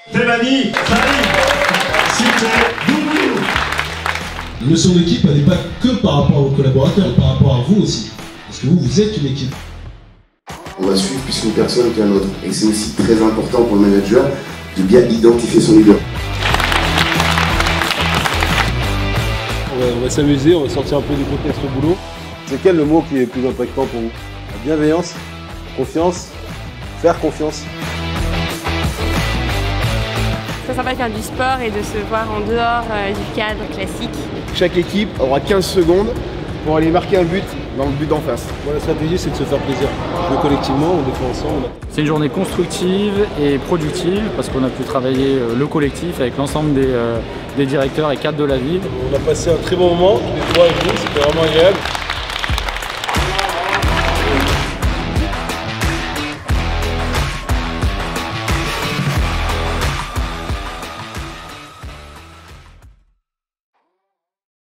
Stéphanie, Salim, Super, La notion d'équipe, elle n'est pas que par rapport aux collaborateurs, par rapport à vous aussi. Parce que vous êtes une équipe. On va suivre plus une personne qu'un autre. Et c'est aussi très important pour le manager de bien identifier son leader. On va s'amuser, on va sortir un peu du contexte au boulot. C'est quel le mot qui est le plus impactant pour vous? La bienveillance, confiance, faire confiance. C'est sympa de faire du sport et de se voir en dehors du cadre classique. Chaque équipe aura 15 secondes pour aller marquer un but dans le but d'en face. Bon, la stratégie, c'est de se faire plaisir. Jouer collectivement, on défend ensemble. C'est une journée constructive et productive parce qu'on a pu travailler le collectif avec l'ensemble des directeurs et cadres de la ville. On a passé un très bon moment, les trois et vous, c'était vraiment agréable.